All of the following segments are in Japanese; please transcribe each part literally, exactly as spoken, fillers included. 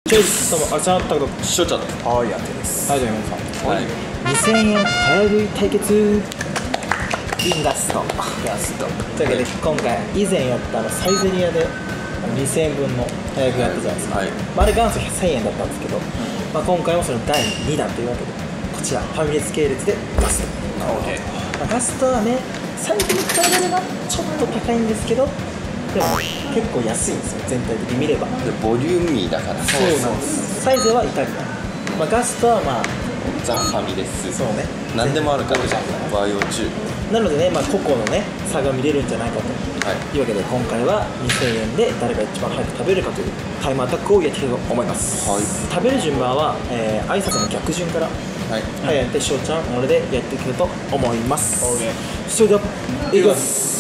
チョイス。どうも、あれちゃん、たけど。 しょちゃん。 はい、やってです。はい、じゃあ、皆さん。 はい。 にせんえん早食い対決。インガスト。ガスト。というわけで、今回、以前やったあのサイゼリヤで。にせんえんぶんの早食いやったじゃないですか。はい。まあ、あれ元祖せんえんだったんですけど。まあ、今回もそのだいにだんというわけで。こちら、ファミレス系列でガスト。オーケー。まあ、ガストはね、サイズに比べればちょっと高いんですけど。でも結構安いんですよ、全体的に見れば。 でボリューミーだから。 そうなんです。サイズはイタリアン、まあ、ガストはまあザ・ファミレス。 そうね、 何でもあるからじゃん、和洋中なのでね、まあ、個々のね差が見れるんじゃないかと、はい、いうわけで今回はにせんえんで誰が一番早く食べるかというタイムアタックをやっていきたいと思います、はい、食べる順番は、えー、挨拶の逆順から、はいはい、やって翔ちゃん俺でやっていきたいと思います。それではいきます。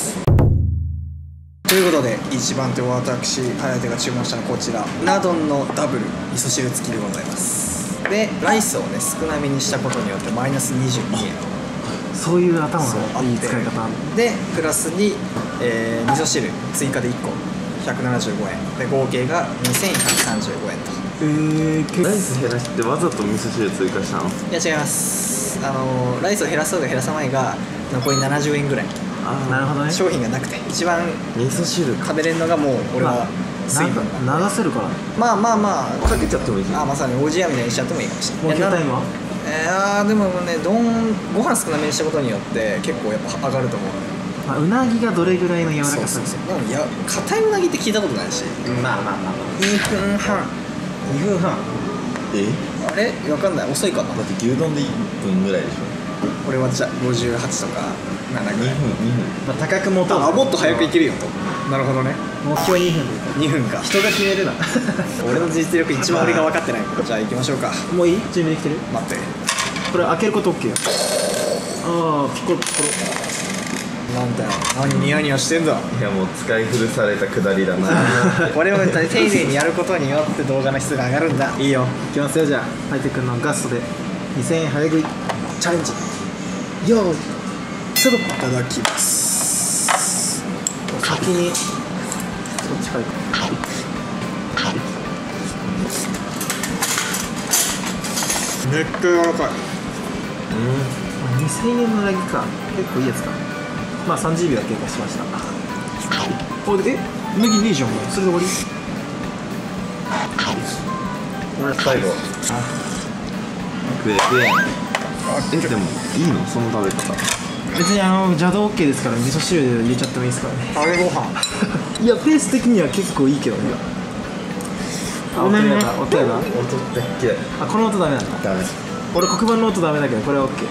ということでいちばん手を私颯が注文したのはこちらうな丼のダブル味噌汁付きでございます。でライスをね少なめにしたことによってマイナスにじゅうにえん、 そういう頭のいい使い方でプラスに、えー、味噌汁追加でいっこひゃくななじゅうごえんで合計がにせんひゃくさんじゅうごえんと。 えー、ライス減らしてわざと味噌汁追加したの？ いや違います。あのー、ライスを減らそうが減らさないが残りななじゅうえんぐらい。 ああ、なるほどね。 商品がなくて一番味噌汁食べれるのがもう俺は水分流せるから。 まあまあまあかけちゃってもいい。 あ、まさにおじやみたいにしちゃってもいいかもしれない。 もうタイムはえー、でもね、丼ご飯少なめにしたことによって結構やっぱ上がると思う。 まあ、うなぎがどれぐらいの柔らかさ？ そうそうそう。でもや硬いうなぎって聞いたことないし。 まあまあまあまあ。 にふんはんにふんはんえあれわかんない。遅いかな。 だって牛丼でいっぷんぐらいでしょ。 これはじゃあごじゅうはちとかななぐらい。 にふんにふん、 まあ、高く持とう。 あ、もっと早くいけるよと。なるほどね。 目標にふん。 にふんか。 人が決めるな。 俺の実力一番俺が分かってない。じゃあ行きましょうか。 もういい？準備できてる？ 待って。 これ開けること OK よ。ああ、ピコロピコロ。なんだよ。何ニヤニヤしてんだ。 いやもう使い古されたくだりだな。 これを丁寧にやることによって動画の質が上がるんだ。いいよ。 いきますよ。じゃあハイテクのガストでにせんえん早食いチャレンジ。よーいスタート。 いただきます。 先にそっちからいく。 めっちゃ柔らかい。 うん。 にせんえんのラギか。結構いいやつか。まあさんじゅうびょう経過しました。おで、え麦ねえじゃん。それで終わり？ 俺最後食え食え。え、でもいいのその食べ方？ 別にあの邪道 OK ですから味噌汁で入れちゃってもいいですからね。 揚げご飯いやペース的には結構いいけどね。あ、音やだ、音やだ。 音ってっけ。 あ、この音ダメなんだ。 ダメ。 俺黒板の音ダメだけどこれは OK。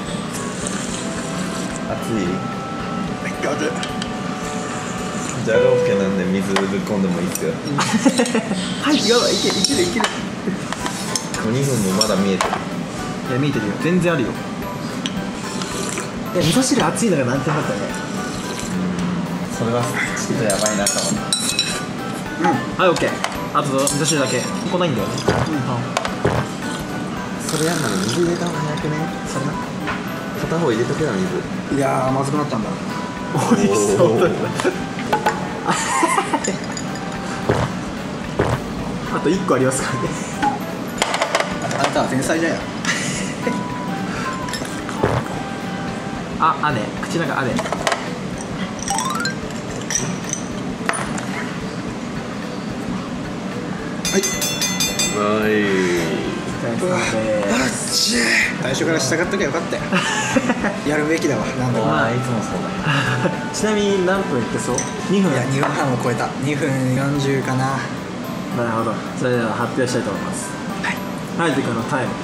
熱い？ ガブ。 じゃあローケなんで水ぶっ込んでもいいっすよ。 はい、やばい、いけるいけるいける。 もうにふんもまだ見えてる。 いや見えてるよ、全然あるよ。いや味噌汁熱いのが難点だったね。 うん、それはちょっとやばいなと思った。 うん、はい、 OK。 あと味噌汁だけ。ここないんだよね。うん、 それやんなら水入れた方が早くね。そんな片方入れとけよ水。 いやーまずくなったんだ。 おいしそうだな。あといっこありますからね。 あんたは天才だよ。 あ、あね、口の中あね。 はい。 最初から従っときゃよかったよ。やるべきだわ。なんだろう。 まあいつもそうだ。 ちなみに何分いってそう？にふん。 いやにふんはんを超えた。にふんよんじゅうかな。 なるほど。それでは発表したいと思います。はい。ハイテクのタイム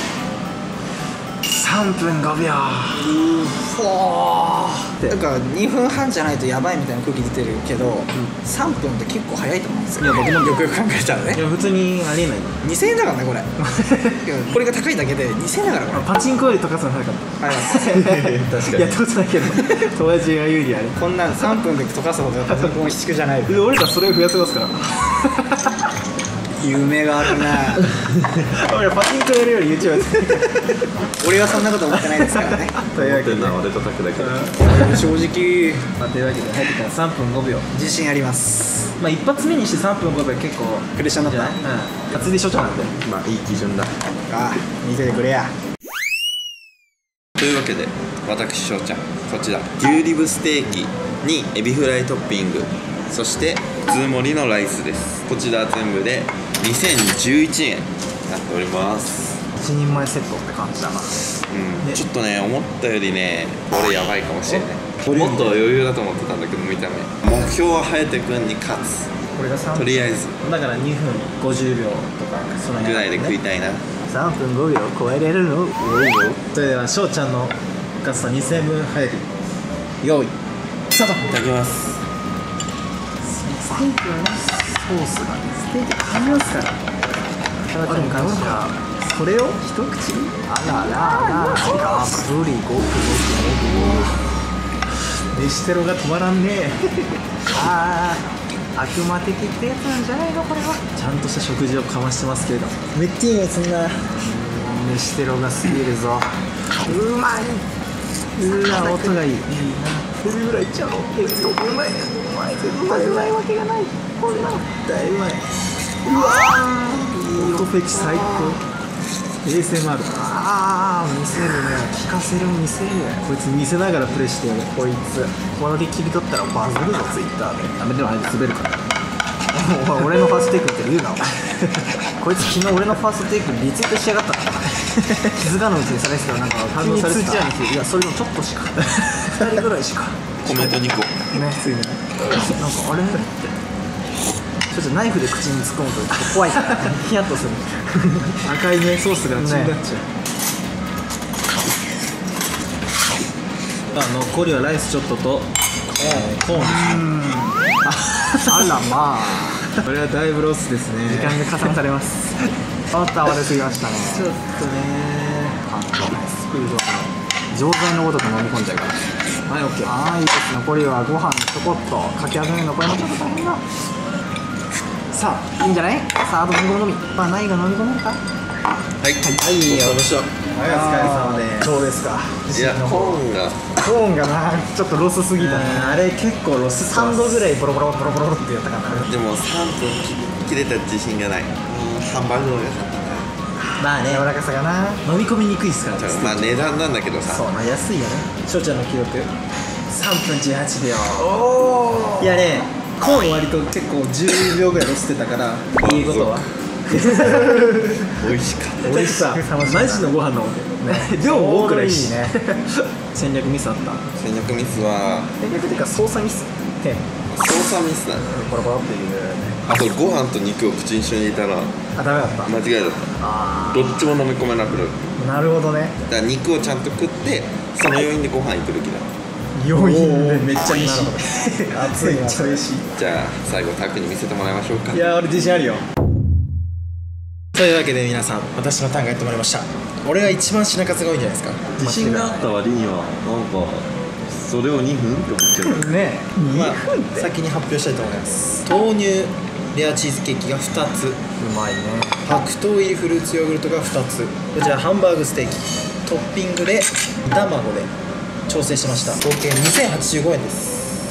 さんぷんごびょう。 うーわー。なんかにふんはんじゃないとやばいみたいな空気出てるけど、うん、さんぷんって結構早いと思うんですよ。いや僕もよくよく考えたらね。 いや普通にありえない。 にせんえんだからねこれ。これが高いだけでにせんえんだからこれ。 パチンコより溶かすの早かった。 早かった。 確かに。 やったことないけど友達が有利あれ。 こんなんさんぷんで溶かすほどパチンコも鬼畜じゃない。 俺らそれを増やせますから。 夢があるな俺パチンコやるより YouTube やってる俺はそんなこと思ってないですからねというわけで思ってんのは俺とタクだけど。 正直まあというわけで入ってからさんぷんごびょう、 自信ありますまあ一発目にしてさんぷんごびょう結構プレッシャーになったじゃない？うん初でしょちゃんとまあいい基準だ。 ああ見ててくれやというわけで私翔ちゃんこちら牛リブステーキにエビフライトッピング、そして普通盛りのライスです。こちら全部でにせんじゅういちえんになっております。 一人前セットって感じだな。 うん、 ねちょっとね思ったよりねこれやばいかもしれない。 おもっと余裕だと思ってたんだけど見た目目標は颯くんに勝つ、 これがさんとりあえずだからにふんごじゅうびょうとかそのぐらいで食いいたいな。 さんぷんごびょう超えれるの。それでは翔ちゃんのガストにせんぶん早く用意スタート。 いただきます。 ステーキはねソースがねステーキ噛みますから。翔ちゃんに関してはそれを一口あらららたっぷりごくごくごく飯テロが止まらんねああ悪魔的ってやつなんじゃないのこれは。ちゃんとした食事をかましてますけれどめっちゃいいよそんな飯テロが過ぎるぞ。うまいうわ音がいいいいな。フルぐらいいっちゃおう。えっとうまいうまい絶対うまいわけがない。こんなの大うまい。うわーいい音フェチ最高。エーエスエムアール ああ見せるね聞かせる見せる。こいつ見せながらプレイしてやる。こいつこれで切り取ったらバズるぞツイッターで。ダメでもあいつ滑るからお前俺のファーストテイクって言うなお前こいつ昨日俺のファーストテイクリツイートしやがったから気づかぬうちにされてたらなんか反応されてた。いやそれのちょっとしかふたりぐらいしかコメントにこねついになんかあれってちょっとナイフで口に突っ込むとちょっと怖いからヒヤッとする赤いねソースが血になっちゃう、ね、あ残りはライスちょっとと、えー、コーンですあらまあこれはだいぶロスですね。時間が加算されますちょっと泡出すぎましたね。ちょっとねあスピード錠剤のごとく飲み込んじゃうから。はい OK。 はいいいです。残りはご飯ちょこっとかき揚げるのこれもちょっと大変だ。さあいいんじゃない。さああと飲み込みまあないが飲み込めるか。 はいはいよろしく。はいお疲れ様です。そうですか。 いやコーンがコーンがなちょっとロスすぎたね。あれ結構ロスさんどぐらいボロボロボロボロってやったかな。 でもさんぷん切れた自信がない。うんハンバーグの方が勝ったな。 まあね柔らかさがな飲み込みにくいっすからね。 まあ値段なんだけどさ。 そうまあ安いよね。翔ちゃんの記録さんぷんじゅうはちびょう。おおいやねコーン割と結構じゅうびょうぐらいロスってたからいいことは美味しかった。 美味しさマジのご飯なので量も多くないしね戦略ミスあった。 戦略ミスは戦略っていうか操作ミスって操作ミスだね。 ボロボロっていうあとご飯と肉を口に一緒に入れたらあダメだった。 間違いだった。 あどっちも飲み込めなくなる。 あなるほどね。 だから肉をちゃんと食ってその余韻でご飯行くべきだ。 余韻でめっちゃ美味しい熱いめっちゃ美味しい。 じゃあ最後タクに見せてもらいましょうか。 いや俺自信あるよ。というわけで皆さん私のターンがやってもらいました。俺が一番品数が多いんじゃないですか。 自信があった割にはなんかそれをにふんって思っちゃうねえまあにふんって先に発表したいと思います。豆乳レアチーズケーキがふたつ、 うまいね。 白桃入りフルーツヨーグルトがふたつ、こちらハンバーグステーキトッピングで煮卵で調整しました。合計にせんはちじゅうごえんです。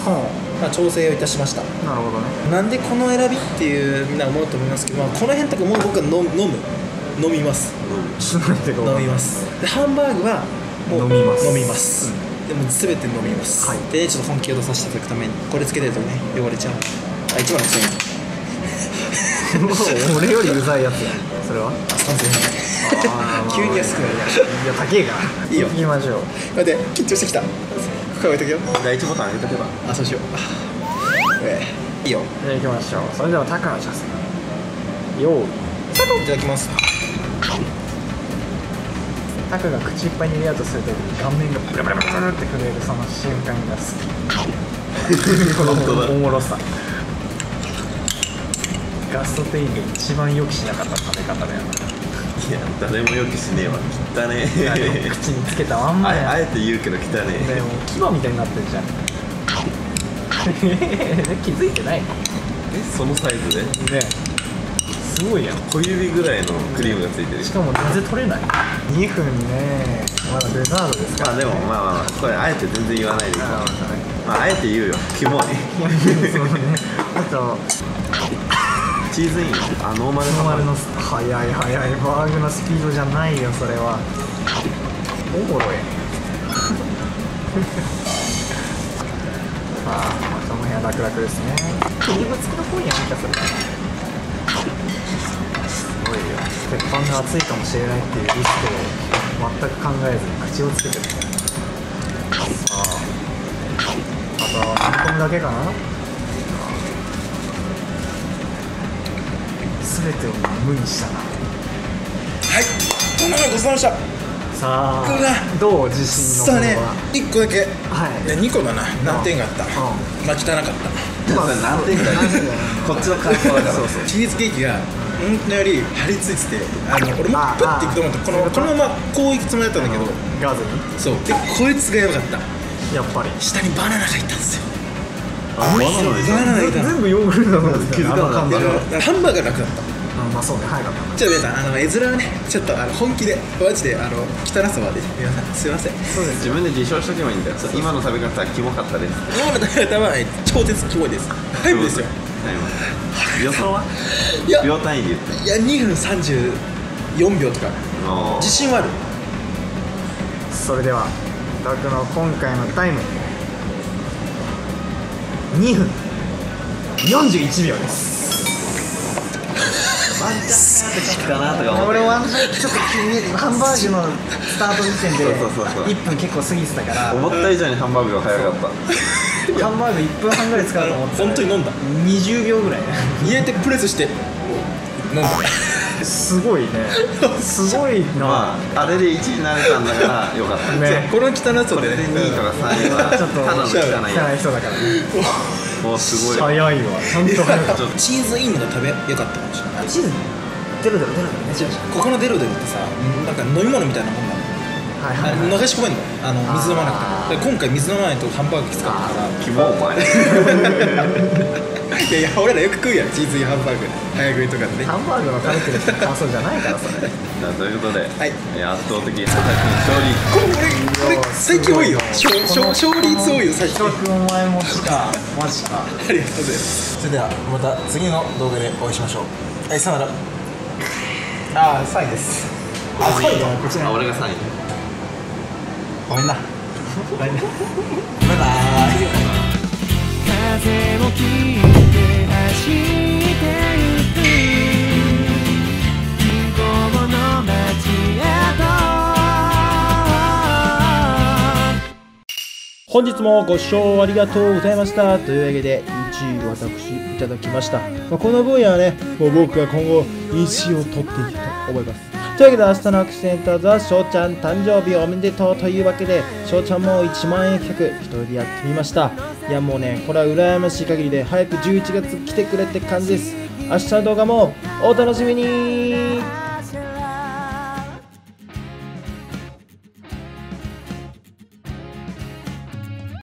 はまあ、調整をいたしました。 あなるほどね。 なんでこの選びっていうみんな思うと思いますけど、まあ、この辺とかもう僕は飲む飲む飲みますちょっと待ってください。 飲みますでハンバーグはもう飲みます飲みます、でも全て飲みます、 はい、 でちょっと本気を出させていただくためにこれつけてるとね汚れちゃう。あいちまんろくせんえん俺よりうざいやつやそれは。 さんぜんえん急に安くなる。 いや高えからいいよ行きましょう。 待って緊張してきた。ここ置いとくよ。 第一ボタン上げとけば。 あそうしよう。ええいいよ。 じゃあ行きましょう。それではタクのチャンスよーいいただきます。 タクが口いっぱいに入れようとするときに顔面がブルブルブルブルって震えるその瞬間が好きこのおもろさ。ガスト店員が一番予期しなかった食べ方だよな。 いや誰も予期しねえわ。汚ねあのえ口につけたまんまやああえて言うけど汚ねえ。 でも牙みたいになってるじゃん気づいてないのえそのサイズでねすごいやん。 小指ぐらいのクリームがついてる。 しかもなぜ取れない？にふんね、まだデザートですから、ね、 まあでもまあまあこれあえて全然言わないでいい。 あまああえて言うよ。キモい。 そうね。あとチーズイン。あ、ノーマルノーマルの速い速いバーグのスピードじゃないよそれは。おもろい。ああ、この辺は楽々ですね。クリーム付きの本屋見たそれ。すごいよ。鉄板が熱いかもしれないっていうリスクを全く考えずに口をつけてる。さあ、あとは飲み込むだけかな。すべてを無にしたな。 はい、どんなのごちそうさまでした。 さあうわどう自信のさあね、 はいいっこだけ、 いでにこだな、何点があった、 うまあ汚かったまあ何点かこっちの感想だから。 そうそうチーズケーキが思ったより張り付いてて、あの俺もあプッていくと思ったこのあこのままこういくつもりだったんだけど、 ガーゼにそうでこいつがやばかった。 やっぱり下にバナナがいたんですよ。 あ、バナナでしょ。 バナナがいたの。 全部ヨーグルトなんです気づかなかったあの看板いやハンバーガー楽だった。 まあそうね、早かったな。 ちょっと皆さん、あの絵面はね、ちょっとあの本気でマジであの汚さまで皆さんすいません。 そうです。 自分で自称しとけばいいんだよ。今の食べ方はキモかったです。 今の食べ方は超絶キモいです。タイムですよ。 予想は？ いや秒単位で言って。 いやにふんさんじゅうよんびょうとかあー自信はある。 それでは僕の今回のタイムにふんよんじゅういちびょうです。 ワンチャン早く聞くかなとか思って。 俺はちょっと気にハンバーグのスタート時点でそうそうそうそういっぷん結構過ぎてたから思った以上にハンバーグが早かった。 ハンバーグいっぷんはんぐらい使うと思ってたら本当に飲んだ。 にじゅうびょうぐらい入れてプレスして飲んだ。 すごいねすごいな、 まああれでいちいになれたんだからよかったねこの汚さでこれでにいとかさんいはちょっとただの汚いや汚い人だからねつ。もうすごい早いわちゃんと早かったチーズインが食べよかったかもしれない。 チーズデロデロデロデロねここのデロデロってさ、なんか飲み物みたいなもんなの。 はいあはいはい流し込めんの、あの水飲まなくても。で今回水飲まないとハンバーグきつかったから。 キモお前。 いやいや俺らよく食うやん、チーズインハンバーグ早食いとかでね。 ハンバーグの食べてる人の感想じゃないからそれじゃあということで、 はいえー圧倒的早田君勝利。 これこれ最近多いよ。勝勝勝率多いよ最近。 企画お前もしかマジかありがとうございます。それではまた次の動画でお会いしましょう。はい、さよなら。あー、さんいです。あ、さんいだこっちね。 あ、俺がさんい。 ごめんな。バイバイ。バイバイ。 風を切って走ってゆく向こうの街へと。 本日もご視聴ありがとうございました。というわけでいちい私いただきました。まあ、この分野はね、もう僕が今後いちいを取っていきたいと思います。というわけで明日のアクシデントは翔ちゃん誕生日おめでとうというわけで、翔ちゃんもいちまんえん企画一人でやってみました。いやもうね、これは羨ましい限りで早くじゅういちがつ来てくれって感じです。明日の動画もお楽しみに。